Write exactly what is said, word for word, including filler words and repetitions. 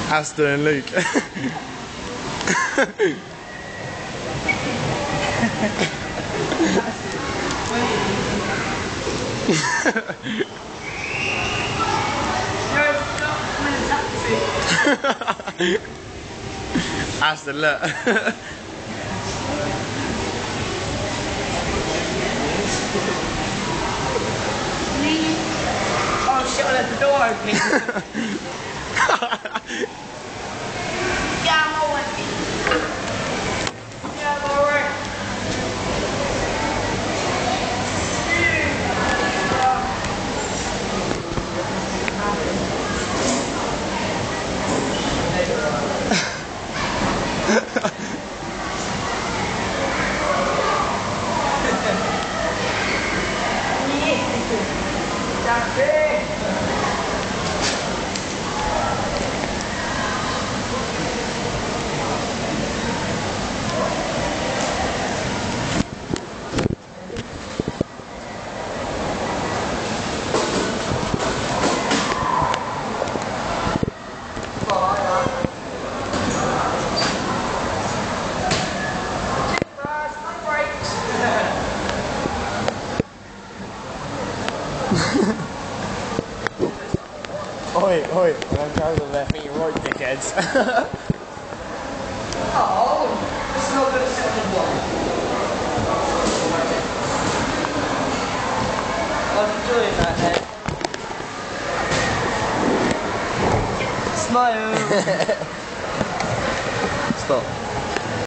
Aston and Luke. Aston, look. Oh shit, I left the door open. Yeah, I'm all empty. Yeah, I'm alright. Oi, oi, when I'm driving on left, you're right, dickheads. Oh, it's not going to set the block. I'm enjoying that then. Smile. Stop.